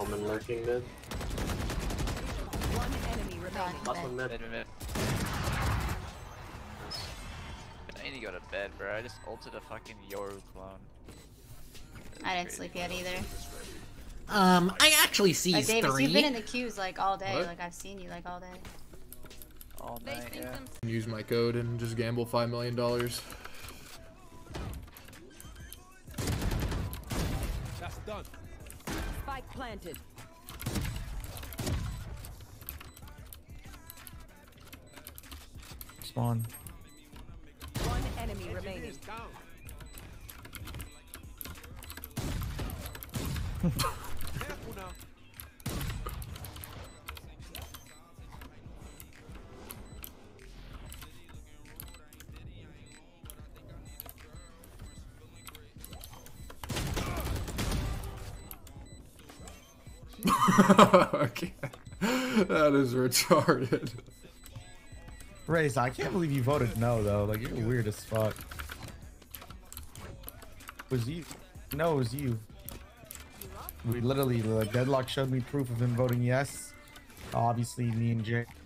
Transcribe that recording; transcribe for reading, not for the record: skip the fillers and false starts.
Omen lurking mid. One enemy remaining. Last one mid. Mid. I need to go to bed, bro. I just ulted a fucking Yoru clone. I didn't sleep yet either. I actually see Like, Davis, three. you've been in the queues like all day. What? Like I've seen you like all day. All night, yeah. Use my code and just gamble $5 million. That's done. Spike planted. Spawn. One enemy remaining. Careful now. Okay. That is retarded. Race, I can't believe you voted no though. Like you're weird as fuck. Was you? No, it was you. We literally, Deadlock showed me proof of him voting yes. Obviously, me and Jay.